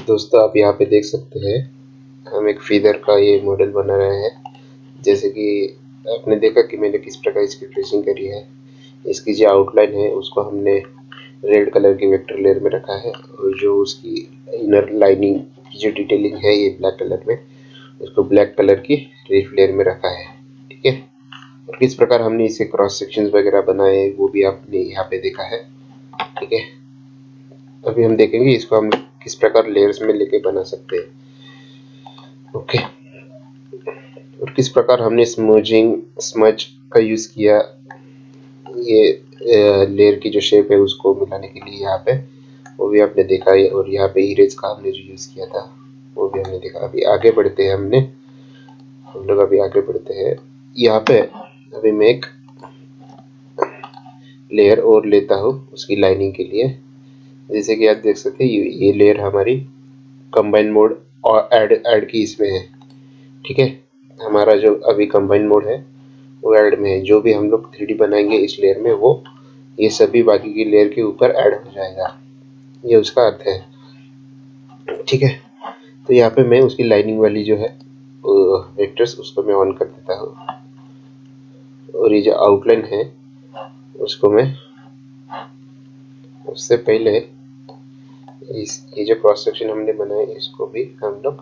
दोस्तों आप यहाँ पे देख सकते हैं हम एक फीदर का ये मॉडल बना रहे हैं। जैसे कि आपने देखा कि मैंने किस प्रकार इसकी ट्रेसिंग करी है। इसकी जो आउटलाइन है उसको हमने रेड कलर की वेक्टर लेयर में रखा है और जो उसकी इनर लाइनिंग की जो डिटेलिंग है ये ब्लैक कलर में, उसको ब्लैक कलर की रीफ लेयर में रखा है। ठीक है, और किस प्रकार हमने इसे क्रॉस सेक्शंस वगैरह बनाए वो भी आपने यहाँ पे देखा है। ठीक है, अभी हम देखेंगे इसको हम किस प्रकार लेयर्स में लेके बना सकते हैं। ओके, और किस प्रकार हमने स्मज का यूज किया ये लेयर की जो शेप है उसको मिलाने के लिए यहाँ पे, वो भी आपने देखा है। और यहाँ पे इरेज का हमने जो यूज किया था वो भी हमने देखा। अभी आगे बढ़ते हैं हम लोग अभी आगे बढ़ते हैं। यहाँ पे अभी मैं एक लेयर और लेता हूँ उसकी लाइनिंग के लिए। जैसे कि आप देख सकते हैं ये लेयर हमारी कंबाइन मोड और ऐड की इसमें है। ठीक है, हमारा जो अभी कंबाइन मोड है वो ऐड में है। जो भी हम लोग 3D बनाएंगे इस लेयर में वो ये सभी बाकी की लेयर के ऊपर ऐड हो जाएगा, ये उसका अर्थ है। ठीक है, तो यहाँ पे मैं उसकी लाइनिंग वाली जो है वेक्टर्स उसको मैं ऑन कर देता हूँ और ये जो आउटलाइन है उसको मैं उससे पहले ये जो क्रॉस सेक्शन हमने बनाया इसको भी हम लोग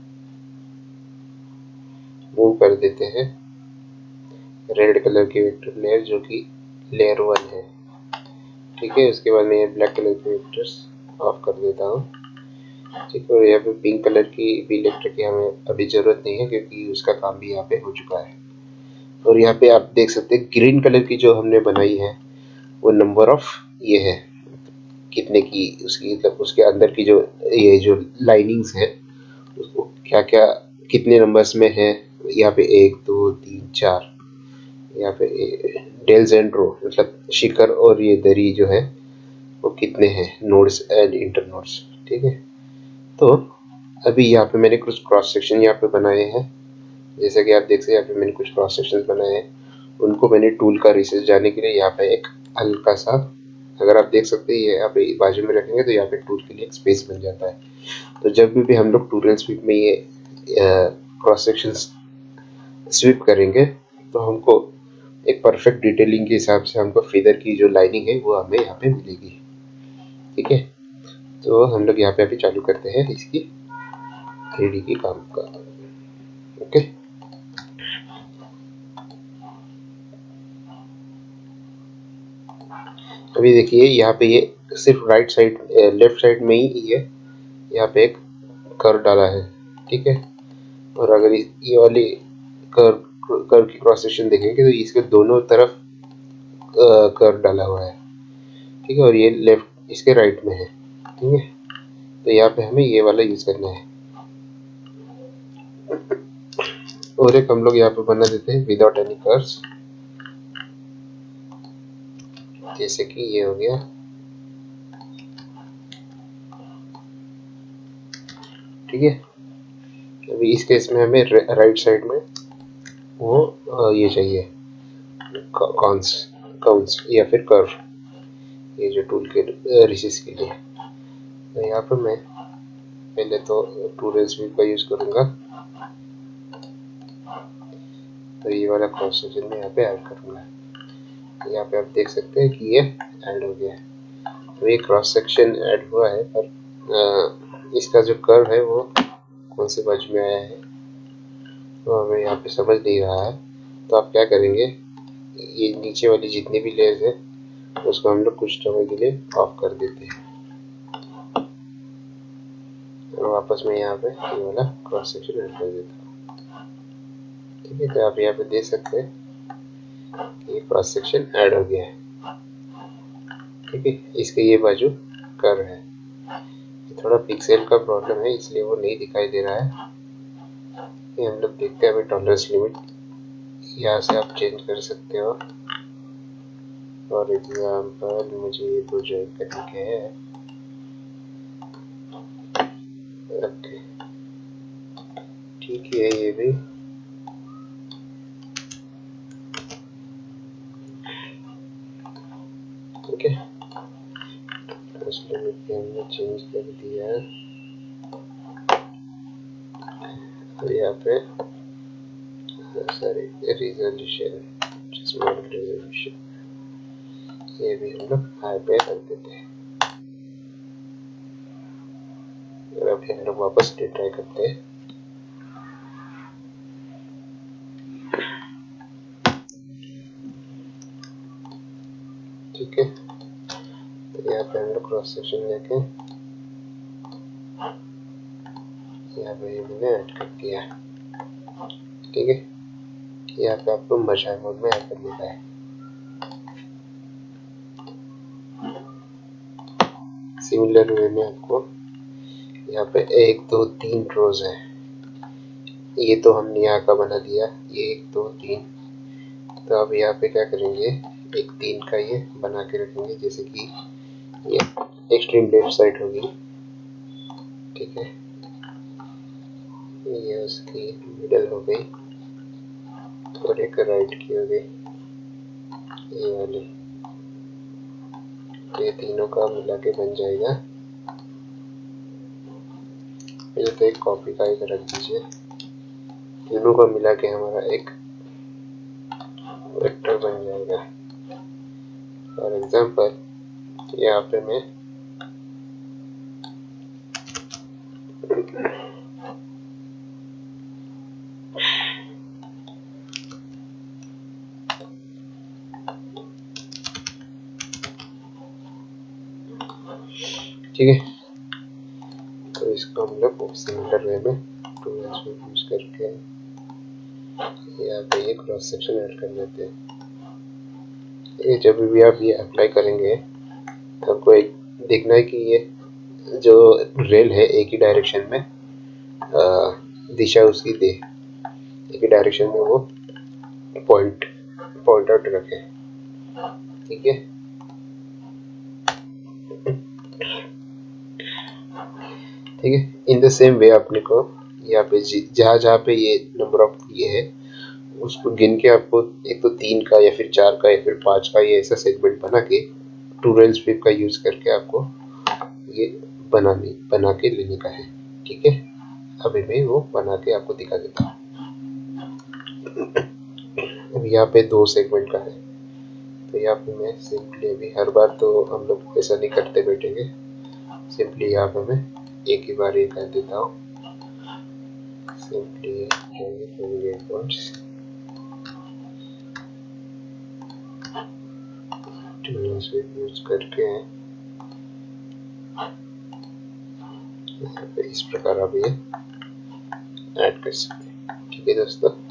मूव कर देते हैं रेड कलर की वेक्टर लेयर जो कि लेयर 1 है। ठीक है, उसके बाद मैं ये ब्लैक कलर के वेक्टर्स ऑफ कर देता हूँ। ठीक है, और यहाँ पे पिंक कलर की भी वेक्टर की हमें अभी जरूरत नहीं है क्योंकि उसका काम भी यहाँ पे हो चुका है। और यहाँ पे आप देख सकते हैं ग्रीन कलर की जो हमने बनाई है वो नंबर ऑफ ये है कितने की उसकी, मतलब उसके अंदर की जो ये जो लाइनिंग्स है उसको क्या क्या कितने नंबर्स में है। यहाँ पे 1 2 3 4, यहाँ पे डेल्स एंड रो मतलब शिखर और ये दरी जो है वो कितने हैं नोड्स एंड इंटर नोड्स। ठीक है, तो अभी यहाँ पे मैंने कुछ क्रॉस सेक्शन यहाँ पे बनाए हैं। जैसे कि आप देख सकते हैं यहाँ पे मैंने कुछ क्रॉस सेक्शन बनाए हैं, उनको मैंने टूल का रिसेस जाने के लिए यहाँ पे एक हल्का सा, अगर आप देख सकते हैं ये यहाँ पे बाजू में रखेंगे तो यहाँ पे टूल के लिए एक स्पेस बन जाता है। तो जब भी हम लोग टूल स्वीप में ये क्रॉस सेक्शन स्वीप करेंगे तो हमको एक परफेक्ट डिटेलिंग के हिसाब से हमको फीदर की जो लाइनिंग है वो हमें यहाँ पे मिलेगी। ठीक है, तो हम लोग यहाँ पे अभी चालू करते हैं इसकी 3D की काम का। ओके, अभी देखिए यहाँ पे ये सिर्फ राइट साइड लेफ्ट साइड में ही ये यहाँ पे एक कर्व डाला है। ठीक है, और अगर ये वाली कर्व की क्रॉस सेक्शन देखेंगे तो इसके दोनों तरफ कर्व डाला हुआ है। ठीक है, और ये लेफ्ट इसके राइट में है। ठीक है, तो यहाँ पे हमें ये वाला यूज करना है। और एक हम लोग यहाँ पे बना देते हैं विदाउट एनी कर्व्स, जैसे कि ये हो गया। ठीक है, अभी इस केस में हमें राइट साइड में वो ये चाहिए कॉन्स काउंट्स या फिर कर्व, ये जो टूल के रिसेस के लिए। तो यहाँ पर मैं पहले तो टूल स्वीप का यूज करूंगा, तो ये वाला क्रॉस सेक्शन में यहाँ पे ऐड करूंगा। यहाँ पे आप देख सकते हैं कि ये ऐड हो गया है। तो ये क्रॉस सेक्शन ऐड हुआ है, पर इसका जो कर्व है वो कौन से बाजू में आया है तो हमें यहाँ पे समझ नहीं रहा है। तो आप क्या करेंगे, ये नीचे वाली जितनी भी लेयर्स है उसको हम लोग कुछ समय के लिए ऑफ कर देते हैं और वापस मैं यहाँ पे ये वाला क्रॉस सेक्शन ऐड कर देता हूँ। ठीक है, तो आप यहाँ पे देख सकते हैं ये क्रॉस सेक्शन ऐड हो गया है। ठीक है, इसके ये बाजू कर्व है, थोड़ा पिक्सेल का प्रॉब्लम है इसलिए वो नहीं दिखाई दे रहा है। ये हम लोग देखते हैं अभी टॉलरेंस लिमिट यहाँ से आप चेंज कर सकते हो। फॉर एग्जाम्पल मुझे ये दो ज्वाइन करने के हैं। ओके, ठीक है, ये भी ठीक है। टॉलरेंस लिमिट भी हमने चेंज कर दिया। तो यहाँ पे सॉरी रिजोल्यूशन, ये भी हम लोग हाई पे कर देते हैं। और अभी हम लोग वापस ट्राई करते हैं। ठीक है, तो यहाँ पे हम लोग क्रॉस सेक्शन लेके यहाँ पे मैंने ऐड कर दिया। ठीक है, यहाँ पे आपको मशाई मोड में ऐड करने का है। सिमिलर वे में आपको यहाँ पे 1 2 3 रोज है। ये तो हमने यहाँ का बना दिया, ये 1 2 3। तो अब यहाँ पे क्या करेंगे, एक 3 का ये बना के रखेंगे, जैसे कि ये एक्सट्रीम लेफ्ट साइड होगी। ठीक है, ये उसकी मिडल हो गई और एक राइट की हो गई, ये वाली। ये तीनों का मिला के बन जाएगा। पहले तो एक कॉपी का एक रख दीजिए, तीनों का मिला के हमारा एक वेक्टर बन जाएगा। फॉर एग्जाम्पल यहाँ पे मैं ठीक है, तो इसको हम लोग सिमिलर वे में टूल्स में यूज करके यहाँ पे ये क्रॉस सेक्शन ऐड कर लेते हैं। ये जब भी आप ये अप्लाई करेंगे आपको एक देखना है कि ये जो रेल है एक ही डायरेक्शन में दिशा उसकी दे, एक ही डायरेक्शन में वो पॉइंट आउट रखे। ठीक है, ठीक है, इन द सेम वे अपने को यहाँ पे जहाँ जहाँ पे ये नंबर ऑफ ये है उसको गिन के आपको एक तो 3 का या फिर 4 का या फिर 5 का ये ऐसा सेगमेंट बना के टू रेल स्वीप का यूज करके आपको ये बना के लेने का है। ठीक है, अभी मैं वो बना के आपको दिखा देता हूँ। अब यहाँ पे 2 सेगमेंट का है, तो यहाँ पे मैं सिंपली अभी हर बार तो हम लोग ऐसा नहीं करते बैठेंगे, सिंपली यहाँ पे मैं एक ही बार ये कर देता हूँ। सिंपली यूज करके इस प्रकार आप ये ऐड कर सकते हैं। ठीक है दोस्तों।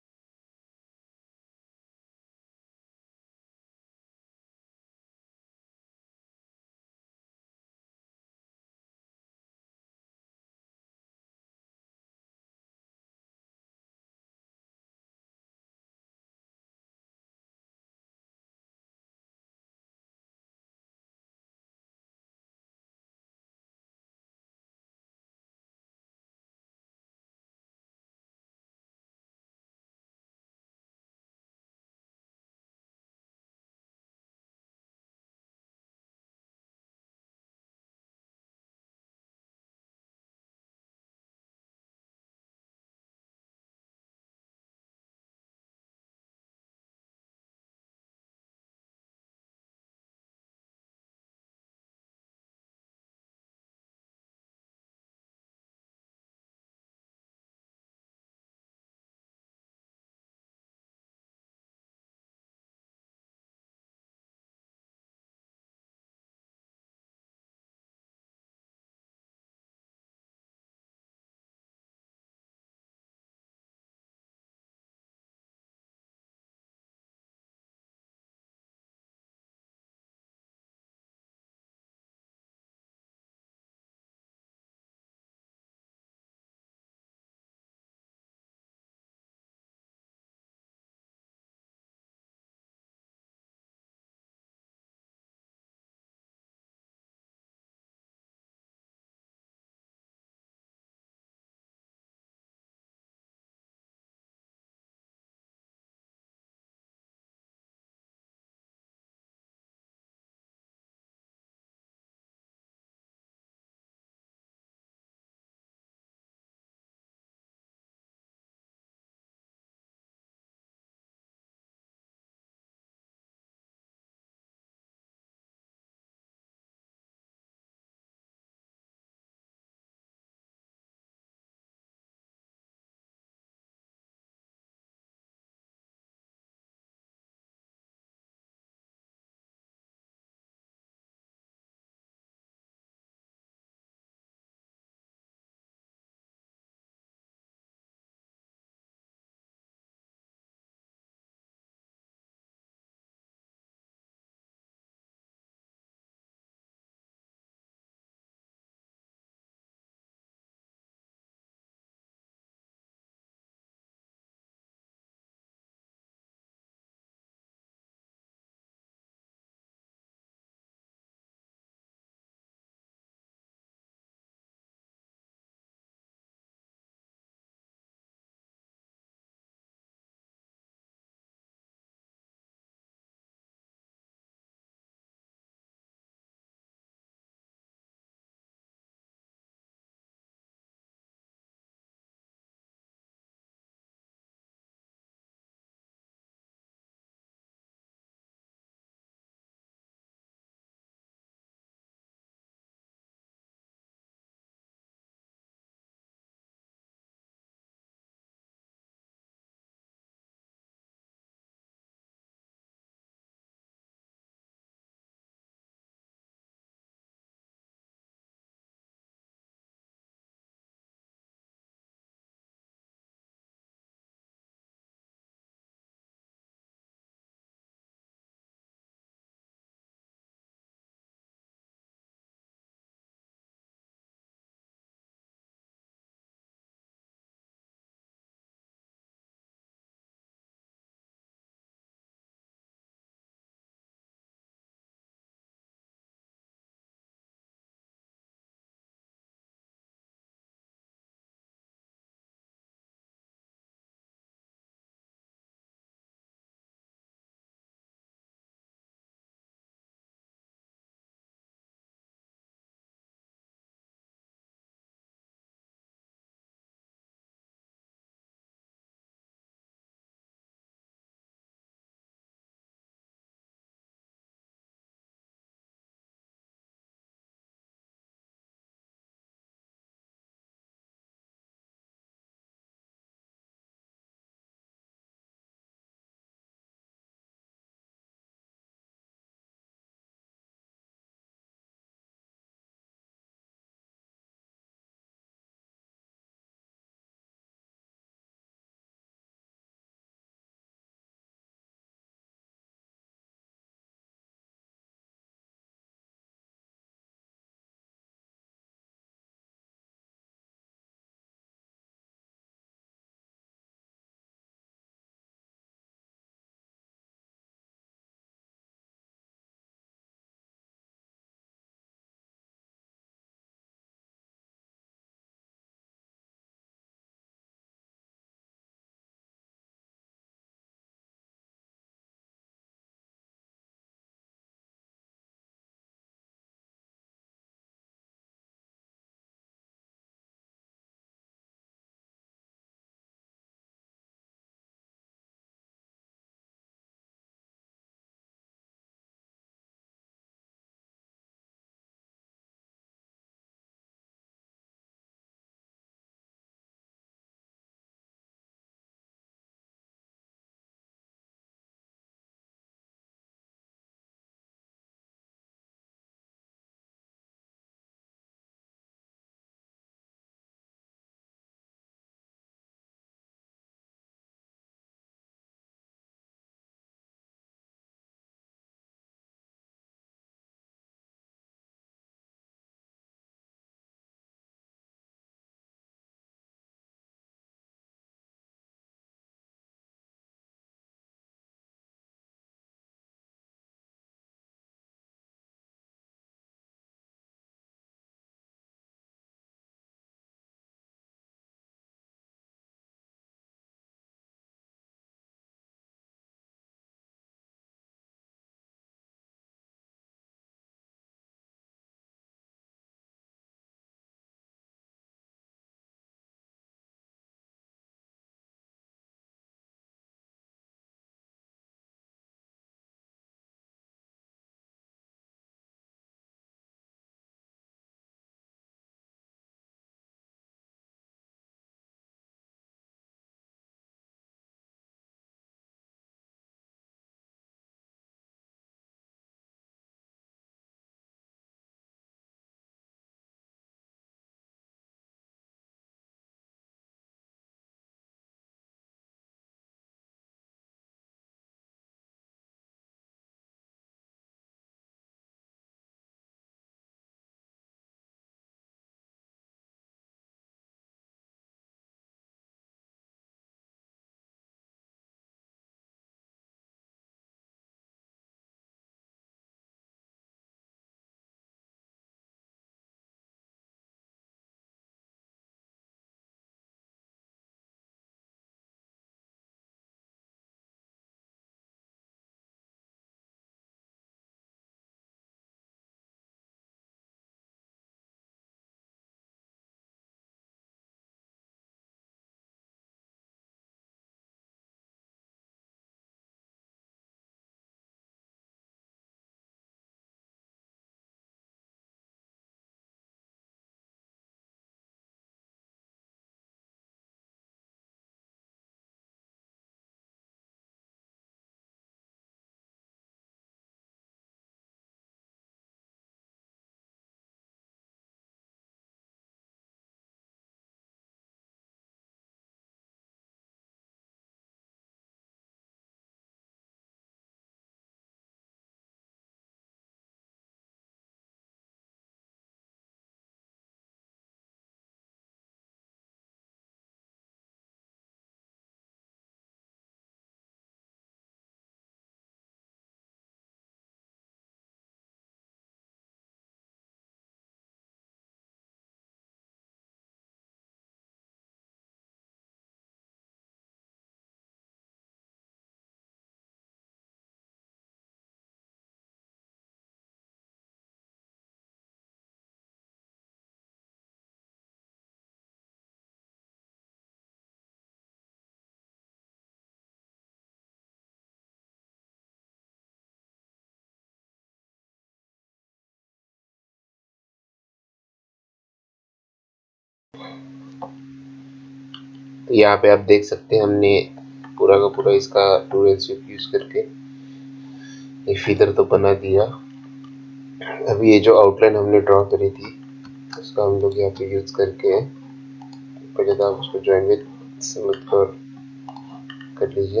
तो यहाँ पे आप देख सकते हैं हमने पूरा का पूरा इसका डुअल स्वीप यूज करके ये फीदर तो बना दिया। अभी ये जो आउटलाइन हमने ड्रॉ करी थी उसका हम लोग यहाँ पे यूज करके पहले तो आप उसको ज्वाइन विद स्मूथ कर लीजिए,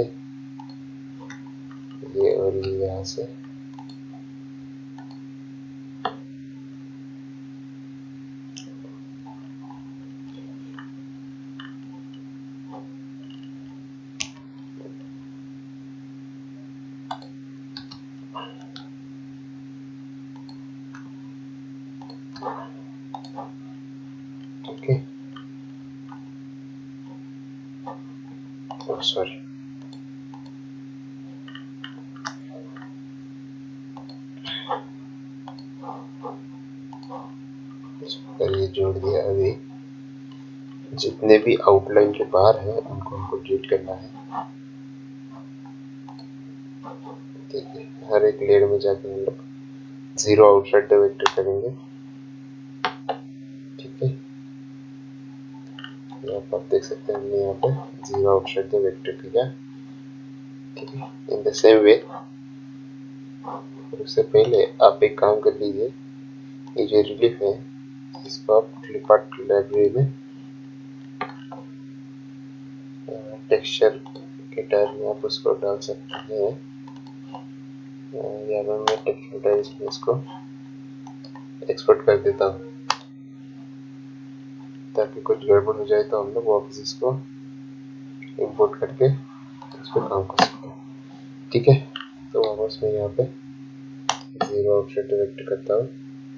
ये और ये यहाँ से ठीक है। सॉरी, ये जोड़ दिया। अभी जितने भी आउटलाइन के बाहर है उनको हमको डिलीट करना है। ठीक है, हर एक लेयर में जाकर हम लोग 0 आउटसाइड द वेक्टर करेंगे। ठीक है, आप देख सकते हैं हमने यहाँ पे 0 आउटसाइड द वेक्टर किया। ठीक है, इन द सेम वे उससे पहले आप एक काम कर लीजिए, ये जो रिलीफ है इसको आप क्लिपआर्ट लाइब्रेरी में टेक्सचर के टाइप में आप उसको डाल सकते हैं। या मैं टेक्सचर टाइप में इसको एक्सपोर्ट कर देता हूँ ताकि कुछ गड़बड़ हो जाए तो हम लोग वापस इसको इंपोर्ट करके इस पर काम कर सकते हैं। ठीक है, तो वापस मैं यहाँ पे 0 ऑफसेट वेक्टर करता हूँ।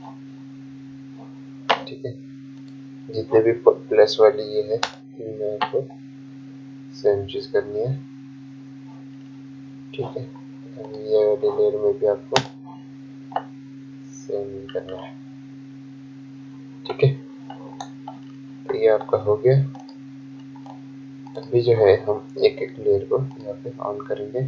ठीक है, जितने भी प्लस वाली ये है इनमें आपको सेम चीज करनी है। ठीक है, ये वाली लेयर में भी आपको सेम करना है। ठीक है, तो ये आपका हो गया। अभी जो है हम एक एक लेयर को यहाँ पे ऑन करेंगे।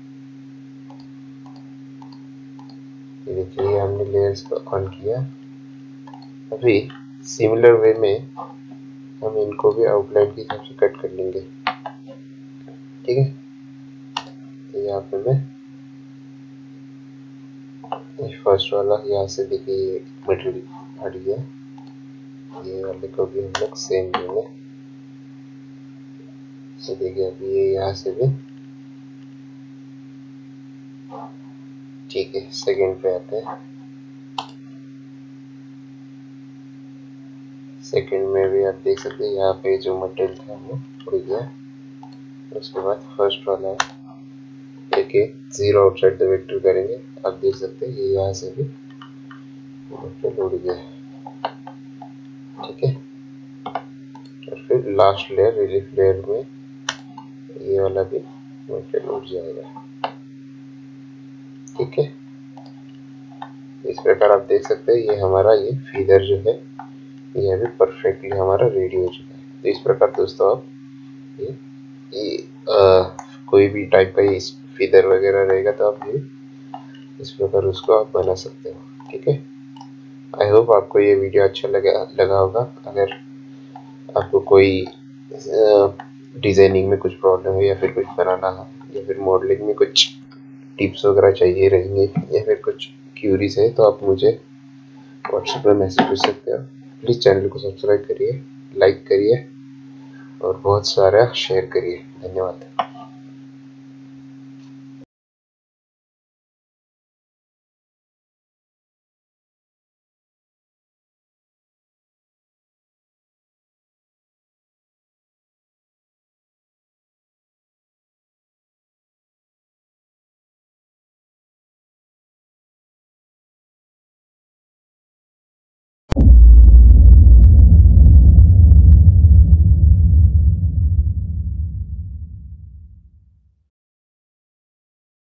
ये देखिए हमने लेयर्स को ऑन किया। अभी सिमिलर वे में हम इनको भी आउटलाइन के हिसाब से कट कर लेंगे। ठीक है, तो यहाँ पे मैं फर्स्ट वाला यहाँ से देखिए मटेरियल हट गया, ये वाले को भी हम लोग सेम लेंगे। ये देखिए अभी ये यहाँ से भी ठीक है। सेकंड पे आते हैं, सेकंड में भी आप देख सकते हैं यहाँ पे जो मटेरियल था वो उड़ गया। उसके बाद फर्स्ट वाला देखिए 0 आउटसाइड द वेक्टर करेंगे, आप देख सकते हैं ये यहाँ से भी मटेरियल उड़ गया। ठीक है, और फिर लास्ट लेयर रिलीफ लेयर में ये वाला भी मटेरियल उड़ जाएगा। ठीक है, इस प्रकार आप देख सकते हैं ये हमारा ये फीदर जो है ये अभी परफेक्टली हमारा रेडी हो चुका है। तो इस प्रकार दोस्तों आप ये कोई भी टाइप का ये फीदर वगैरह रहेगा तो आप ये इस प्रकार उसको आप बना सकते हो। ठीक है, आई होप आपको ये वीडियो अच्छा लगा होगा। अगर आपको कोई डिजाइनिंग में कुछ प्रॉब्लम है या फिर कुछ बनाना है या फिर मॉडलिंग में कुछ टिप्स वगैरह चाहिए रहेंगे या फिर कुछ क्यूरीज है तो आप मुझे व्हाट्सएप में मैसेज कर सकते हो। प्लीज़ चैनल को सब्सक्राइब करिए, लाइक करिए और बहुत सारा शेयर करिए। धन्यवाद।